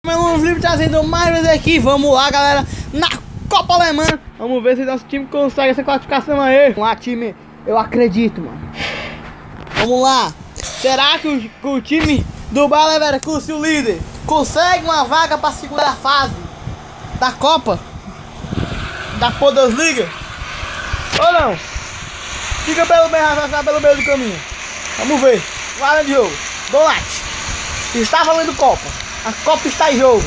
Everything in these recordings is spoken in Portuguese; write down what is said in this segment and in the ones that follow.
Meu livro trazendo mais vezes aqui. Vamos lá, galera, na Copa Alemã. Vamos ver se nosso time consegue essa classificação aí. Vamos lá, time. Eu acredito, mano. Vamos lá. Será que o time do Bayer Leverkusen, o líder, consegue uma vaga para a segunda fase da Copa da Bundesliga? Ou não? Fica pelo meio do caminho. Vamos ver. Guarda de jogo. Donat. Está valendo Copa. A Copa está em jogo.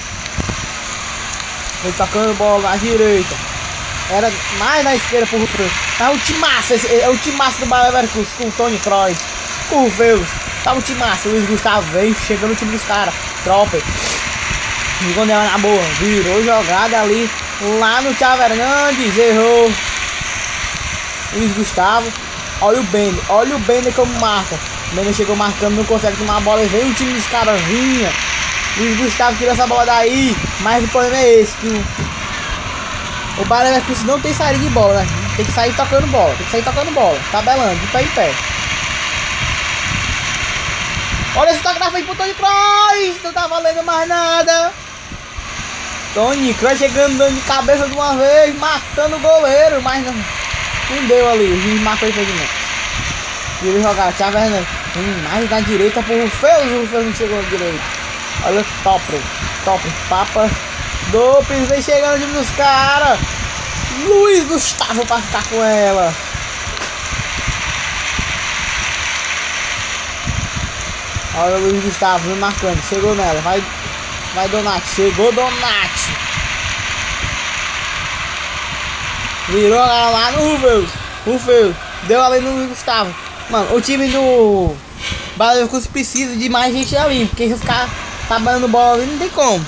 Ele tocando bola na direita. Era mais na esquerda por Rufus. Tá um timaço. É o timaço do Bayer Leverkusen com o Toni Kroos. Com o Rufus. Tá um timaço. Luiz Gustavo veio chegando no time dos caras. Tropper. Jogou nela na boa. Virou jogada ali. Lá no Thiago Hernandes. Errou. Luiz Gustavo. Olha o Bender. Olha o Bender como marca. O Bender chegou marcando. Não consegue tomar a bola. E vem o time dos caras. Vinha. Luiz Gustavo tirou essa bola daí. Mas o problema é esse. Que o Bayer Leverkusen não tem saída de bola, né? Tem que sair tocando bola. Tabelando. De pé em pé. Olha esse toque na frente pro Toni Kroos. Não tá valendo mais nada. Toni Kroos chegando dando de cabeça de uma vez. Matando o goleiro. Mas não deu ali. O juiz matou ele de novo. Ele jogar. Thiago Hernandes. Mais na direita pro Rufus. O Rufus não chegou na direita. Olha o Topper. Papa. Dopes vem chegando de nos caras. Luiz Gustavo pra ficar com ela. Olha o Luiz Gustavo marcando. Chegou nela. Vai Donat. Chegou Donat. Virou lá no Rufus. Deu ali no Luiz Gustavo. Mano, o time do Bayer Leverkusen precisa de mais gente ali. Porque se os caras tá dando bola ali, não tem como.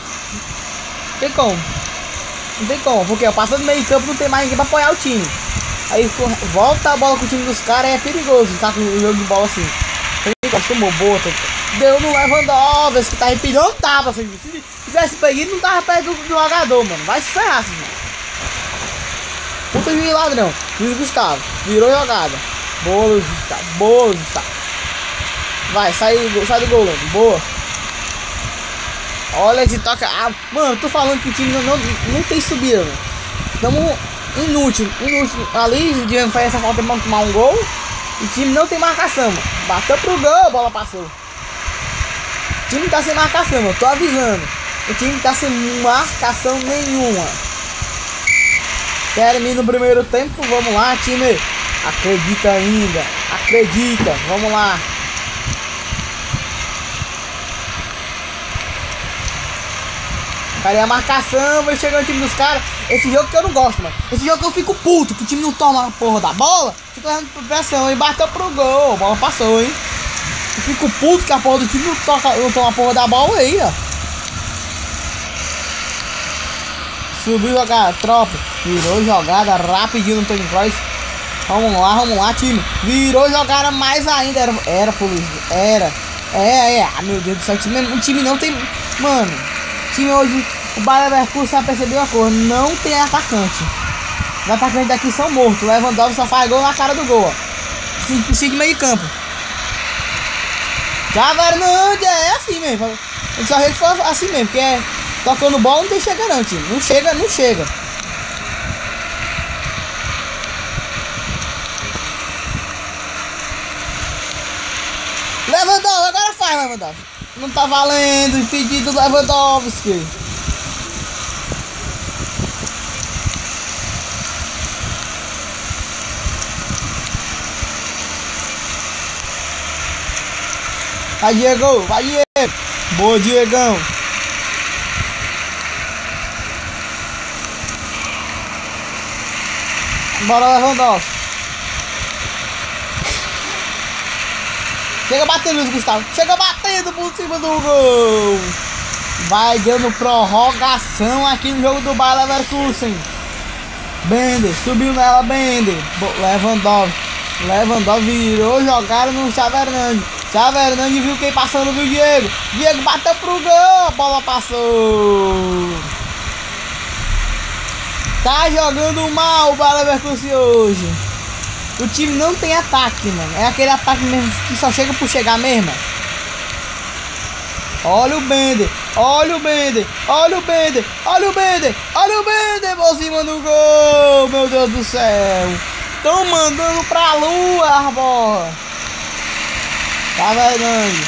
Porque passando do meio campo não tem mais ninguém pra apoiar o time. Aí volta a bola com o time dos caras e é perigoso. Tá com o jogo de bola assim. Tomou boa. Deu no Lewandowski que tá impedindo. Não tava. Se tivesse pedido, não tava perto do jogador, mano. Vai se ferrar, mano. Puta de ladrão. Luiz Gustavo. Virou jogada. Boa, Luiz Gustavo. Vai, sai do gol, mano. Boa. Olha esse toca. Ah, mano, tô falando que o time não tem subida, mano. Tamo inútil. Ali, o Diego faz essa falta pra tomar um gol. O time não tem marcação, mano. Bateu pro gol, a bola passou. O time tá sem marcação, mano. Tô avisando. O time tá sem marcação nenhuma. Termina o primeiro tempo. Vamos lá, time. Acredita ainda. Vamos lá. Cara, a marcação, vai chegando o time dos caras. Esse jogo que eu não gosto, mano. Esse jogo que eu fico puto, que o time não toma a porra da bola. Fica levando pressão e bateu pro gol. A bola passou, hein. Eu fico puto que a porra do time não toma a porra da bola aí, ó. Subiu jogar, tropa. Virou jogada rapidinho no Toni Kroos. Vamos lá, time. Virou jogada mais ainda. Era pro Luiz. Era. Ah, meu Deus do céu. O time não tem. Mano. Time hoje, o Bayer Leverkusen já percebeu uma coisa, não tem atacante. Os atacantes daqui são mortos. O Lewandowski só faz gol na cara do gol, ó. 5 meio campo. Thiago Hernandes é assim mesmo. Eu só que foi assim mesmo, porque é tocando bola não tem chega não, time. Não chega. Lewandowski, agora faz, Lewandowski. Não tá valendo, impedido do Lewandowski. Vai, Diego. Boa, Diegão. Bora, Lewandowski. Chega batendo, Luiz Gustavo. Chega batendo por cima do gol. Vai dando prorrogação aqui no jogo do Bayer Leverkusen. Bender. Subiu nela, Bender. Lewandowski virou jogaram no Thiago Hernandes. Thiago Hernandes viu quem passando, viu Diego. Diego bateu pro gol. A bola passou. Tá jogando mal o Bayer Leverkusen hoje. O time não tem ataque, mano. É aquele ataque mesmo que só chega por chegar mesmo. Olha o Bender, olha o Bender, olha o Bender, olha o Bender, olha o Bender por cima do gol, meu Deus do céu. Estão mandando pra lua, bola. Tá verdade.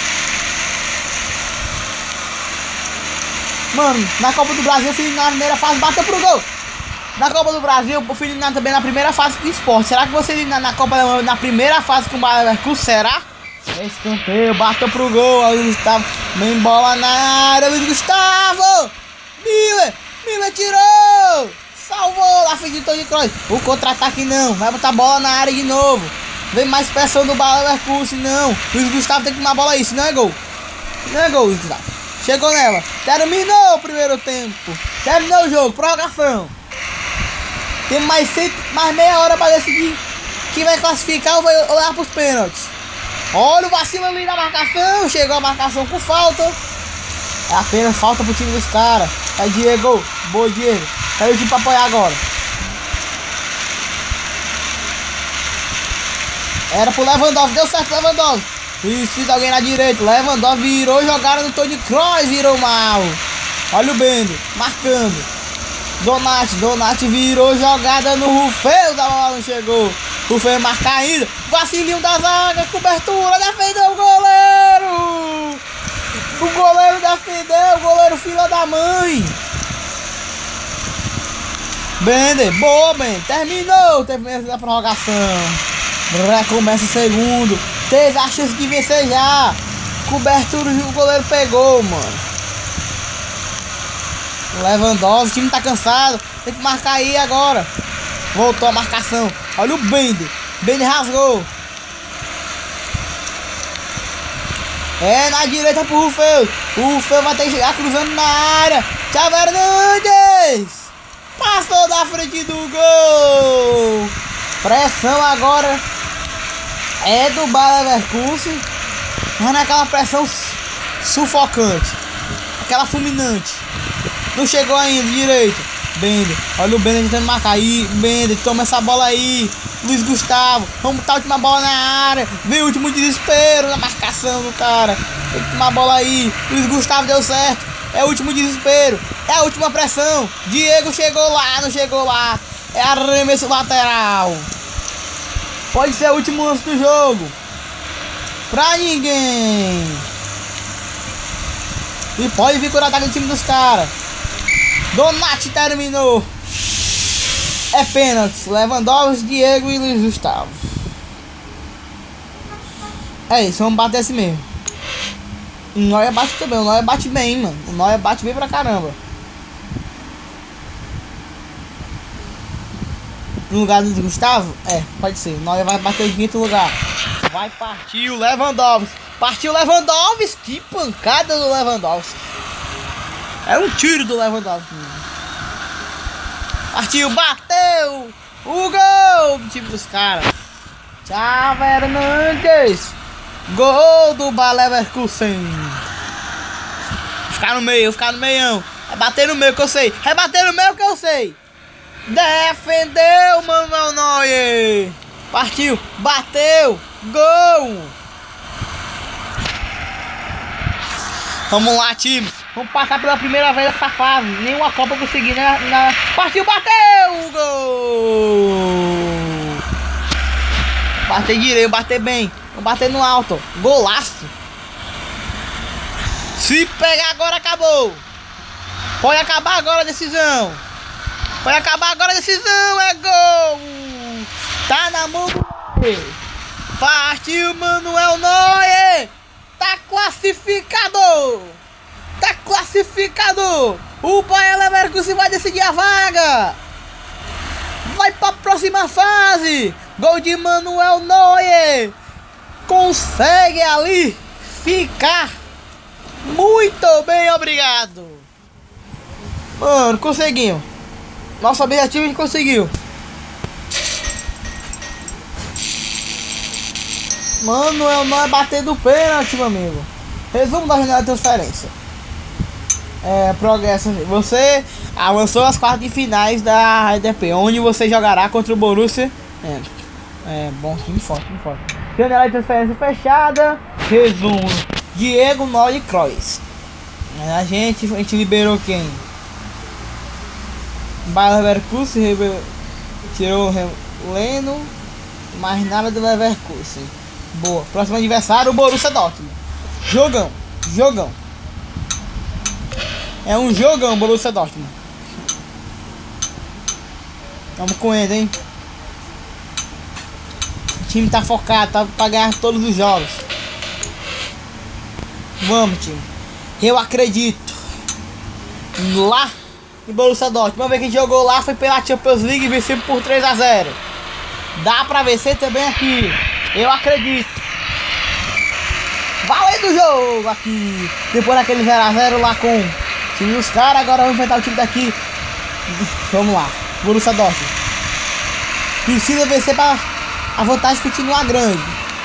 Mano, na Copa do Brasil, o Felipe na primeira fase bateu pro gol. Na Copa do Brasil, o Felipe também na primeira fase do esporte. Será que você na Copa na primeira fase com o Bayer Leverkusen? Será? Escanteio, bateu pro gol. Aí o Gustavo, vem bola na área. Luiz Gustavo, Miller tirou. Salvou lá, frente de Toni Kroos. O contra-ataque não, vai botar a bola na área de novo. Vem mais pressão do Bayer Leverkusen, não. Luiz Gustavo tem que tomar a bola aí, senão é gol. Não é gol, Luiz Gustavo. Chegou nela, terminou o primeiro tempo. Terminou o jogo, prorrogação. Tem mais meia hora para decidir quem vai classificar ou vai olhar para os pênaltis. Olha o vacilo ali na marcação. Chegou a marcação com falta. É apenas falta pro time dos caras. Aí Diego, boa Diego. Caiu o time para apoiar agora. Era pro Lewandowski, deu certo Lewandowski. Fiz alguém na direita. Lewandowski virou, jogaram no Toni Kroos, virou mal. Olha o Bender, marcando. Donati virou jogada no Rufeu, da bola não chegou. Rufeu marca ainda. Vacilinho da zaga, cobertura, defendeu o goleiro. O goleiro defendeu, o goleiro filho da mãe. Bender, boa, Bender. Terminou a prorrogação. Recomeça o segundo. Teve a chance de vencer já. Cobertura, o goleiro pegou, mano. Lewandowski, o time tá cansado. Tem que marcar aí agora. Voltou a marcação. Olha o Bender. Bender rasgou. É na direita pro Rufeu. O Rufeu vai ter que chegar cruzando na área. Thiago Hernandes. Passou da frente do gol. Pressão agora é do Bayer Leverkusen. Mas não é aquela pressão sufocante. Aquela fulminante. Não chegou ainda, direito. Bender, olha o Bender tentando marcar aí. Bender, toma essa bola aí. Luiz Gustavo, vamos botar a última bola na área. Vem o último desespero na marcação do cara. Tem que tomar a bola aí. Luiz Gustavo deu certo. É o último desespero. É a última pressão. Diego chegou lá, não chegou lá. É arremesso lateral. Pode ser o último lance do jogo. Pra ninguém. E pode vir por ataque do time dos caras. Donati terminou. É pênalti. Lewandowski, Diego e Luiz Gustavo. É isso, vamos bater assim mesmo. O Neuer bate também. O Neuer bate bem, mano. O Neuer bate bem pra caramba. No lugar do Gustavo? É, pode ser. O Neuer vai bater em quinto lugar. Vai partir o Lewandowski. Partiu o Lewandowski. Que pancada do Lewandowski. É um tiro do Lewandowski. Partiu, bateu. O gol do time dos caras. Thiago Hernandes. Gol do Bayer Leverkusen. Ficar no meio, ficar no meião. É bater no meio que eu sei. É bater no meio que eu sei. Defendeu, Manuel Neuer. Partiu, bateu. Gol. Vamos lá, time. Vamos passar pela primeira vez essa fase. Nenhuma Copa conseguir, né? Partiu, bateu! Gol! Bater direito, bater bem. Vamos bater no alto. Golaço! Se pegar agora, acabou! Pode acabar agora a decisão! Pode acabar agora a decisão! É gol! Tá na mão do Neuer! Partiu, Manuel Neuer! Tá classificado! Tá classificado! O Bayer Leverkusen vai decidir a vaga! Vai pra próxima fase! Gol de Manuel Neuer! Consegue ali ficar! Muito bem, obrigado! Mano, conseguimos! Nosso objetivo a gente conseguiu! Manuel Neuer batendo o pênalti, meu amigo! Resumo da janela de transferência. Progresso. Você avançou às quartas de finais da HDP, onde você jogará contra o Borussia. Bom, time forte, time forte. Janela de transferência fechada. Resumo: Diego, Neuer e Kroos. A gente liberou quem? Bayer Leverkusen, tirou o Leno, mais nada do Leverkusen. Boa. Próximo adversário, o Borussia Dortmund. Jogão. É um jogão, Borussia Dortmund. Vamos com ele, hein? O time tá focado, tá pra ganhar todos os jogos. Vamos, time. Eu acredito. Lá em Borussia Dortmund. Vamos ver quem jogou lá. Foi pela Champions League e venceu por 3-0. Dá pra vencer também aqui. Eu acredito. Valendo o jogo aqui. Depois daquele 0-0 lá com o time dos caras. Agora vamos enfrentar o time daqui. Vamos lá. Borussia Dortmund. Precisa vencer para a vantagem continuar grande.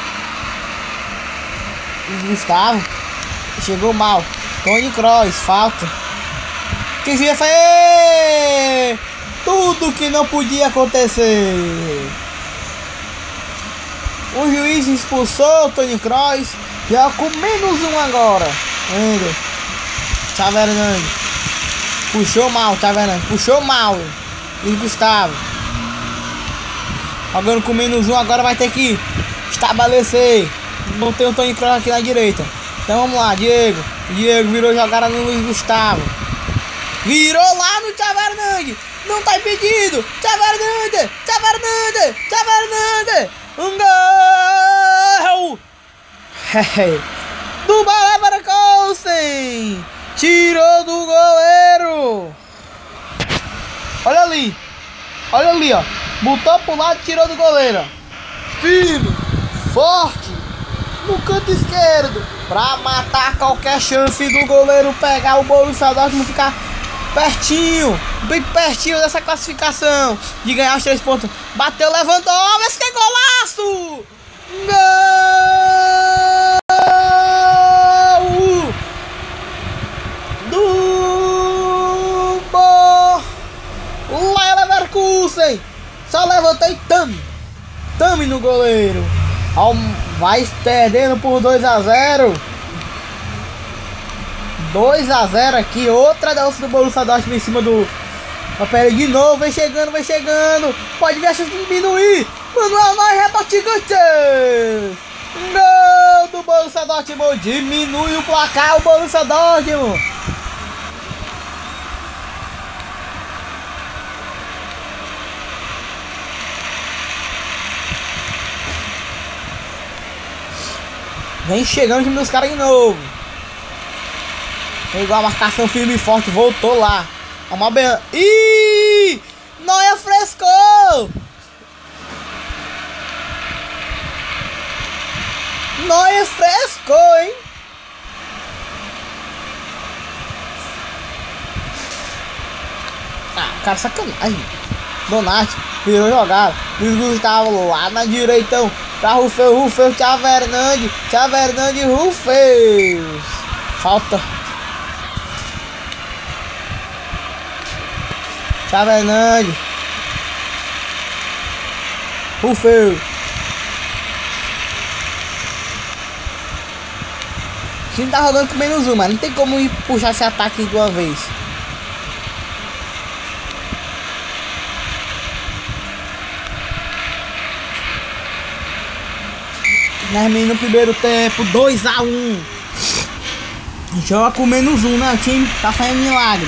O Gustavo chegou mal. Toni Kroos, falta. Quem já foi? Tudo que não podia acontecer. O juiz expulsou o Toni Kroos. Já com -1 agora. Ainda. Xavi Hernandes. Puxou mal, Xavi Hernandes. Puxou mal. E o Gustavo. Jogando com -1 agora vai ter que estabelecer. Não tem o Toni Kroos aqui na direita. Então vamos lá, Diego. Diego virou jogada no Luiz Gustavo. Virou lá no Xavi Hernandes. Não tá impedido. Xavi Hernandes. Xavi Hernandes. Xavi Hernandes. Um gol. Do Bayer Leverkusen. Tirou do goleiro. Olha ali. Olha ali, ó. Botou pro lado e tirou do goleiro. Firme. Forte. No canto esquerdo. Pra matar qualquer chance do goleiro pegar o Borussia Dortmund, ficar pertinho. Bem pertinho dessa classificação. De ganhar os 3 pontos. Bateu Lewandowski. Que golaço. Gol. Do Bayer Leverkusen. Só levantei Tami no goleiro. Vai perdendo por 2-0. 2-0 aqui. Outra dança do Borussia Dortmund em cima do Papel de novo. Vem chegando. Pode ver a chance de diminuir. Manuel Neuer rebate gol. Gol do Borussia Dortmund. Diminui o placar o Borussia Dortmund. Vem chegando o time dos caras de novo. Pegou a marcação firme e forte. Voltou lá. Uma bem. Ih! Neuer frescou! Neuer frescou, hein? Ah, cara, sacanagem. Donati virou jogada. Luiz Gustavo lá na direitão. Pra Rufeus, Xavi Hernandes, Rufeus. Falta. Xavi Hernandes. Rufeus. O time tá rodando com -1, mas não tem como ir puxar esse ataque de uma vez. Termina no primeiro tempo, 2-1. Joga com -1, né? O time tá fazendo milagre.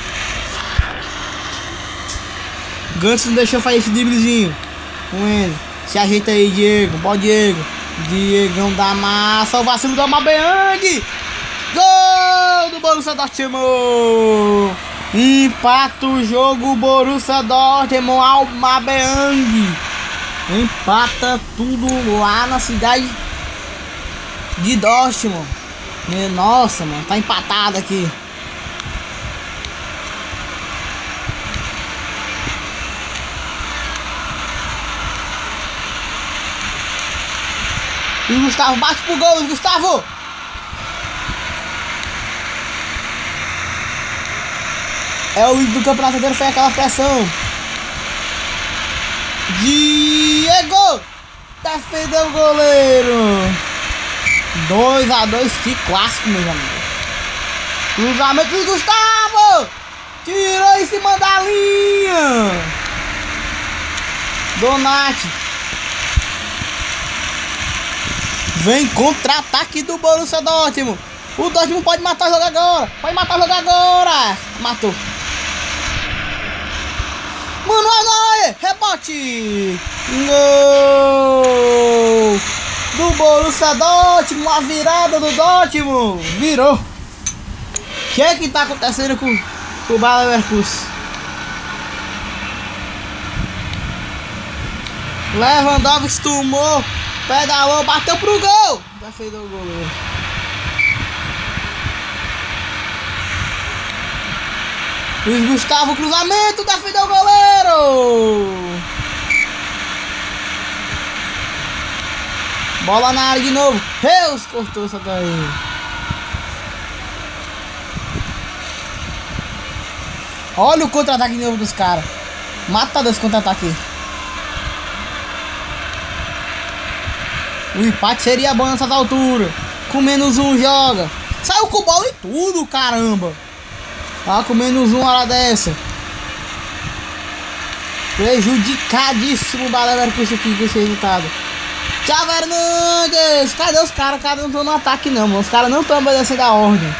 Gantz não deixou fazer esse driblezinho com ele. Se ajeita aí, Diego. Bom, Diego. Diegão da massa. O vacilo do Aubameyang. Gol do Borussia Dortmund. Empata o jogo, Borussia Dortmund. Aubameyang. Empata tudo lá na cidade de Dortmund. Nossa, mano, tá empatado aqui. E o Gustavo bate pro gol, Gustavo. É o líder do campeonato inteiro, foi aquela pressão. Diego! Defendeu o goleiro. 2-2, que clássico, meus amigos. Cruzamento do Gustavo. Tirou em cima da linha. Donati. Vem contra-ataque do Borussia Dortmund. O Dortmund pode matar o jogo agora. Pode matar o jogo agora. Matou. Manuel Neuer. Rebote. Gol do Borussia Dortmund. A virada do Dortmund. Virou. O que tá acontecendo com o Bayer Leverkusen? Lewandowski tomou. Pedalou. Bateu pro gol. Defendeu o goleiro. Luiz Gustavo, cruzamento, defendeu o goleiro. Bola na área de novo. Reus cortou essa daí. Olha o contra-ataque de novo dos caras. Mata desse contra-ataque. O empate seria bom nessas alturas. Com menos um joga. Saiu com bola e tudo, caramba. Tá com menos uma hora dessa. Prejudicadíssimo o Bayer Leverkusen aqui com esse resultado. Xavi Hernandes. Cadê os caras? Os caras não estão no ataque não, mano. Os caras não estão obedecendo a ordem.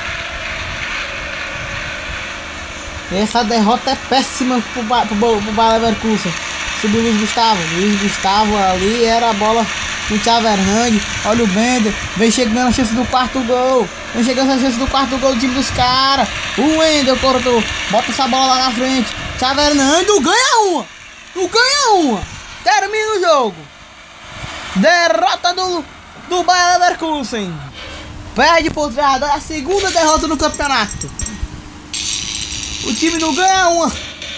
Essa derrota é péssima pro Bayer Leverkusen. Subiu o Luiz Gustavo. Luiz Gustavo ali era a bola do Xavi Hernandes. Olha o Bender. Vem chegando a chance do quarto gol. Vem chegando a chance do quarto gol do time dos caras. O Wendel cortou. Bota essa bola lá na frente. Xavi Hernandes. Não ganha uma. Não ganha uma. Termina o jogo. Derrota do Bayer Leverkusen. Perde por trás. A segunda derrota no campeonato. O time não ganha uma.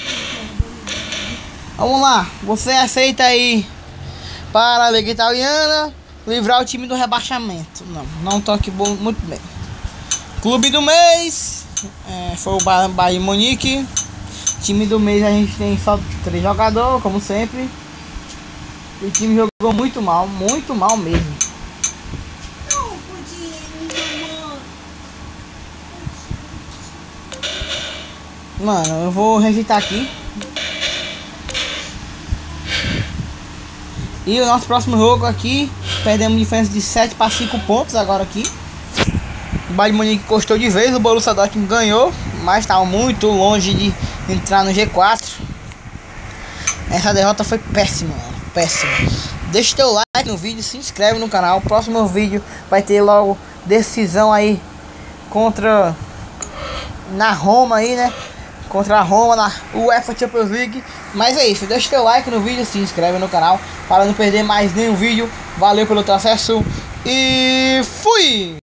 Vamos lá. Você aceita aí para a Liga Italiana livrar o time do rebaixamento? Não toque muito bem. Clube do mês foi o Bayern Munique. Time do mês a gente tem só 3 jogadores, como sempre. O time jogou muito mal mesmo. Mano, eu vou rejeitar aqui. E o nosso próximo jogo aqui, perdemos diferença de 7 para 5 pontos agora aqui. O Bayern Munique encostou de vez, o Borussia Dortmund ganhou, mas estava muito longe de entrar no G4. Essa derrota foi péssima, mano, péssima. Deixa teu like no vídeo, se inscreve no canal. O próximo vídeo vai ter logo decisão aí contra na Roma aí, né? Contra a Roma na UEFA Champions League. Mas é isso, deixa teu like no vídeo, se inscreve no canal para não perder mais nenhum vídeo. Valeu pelo teu acesso e fui!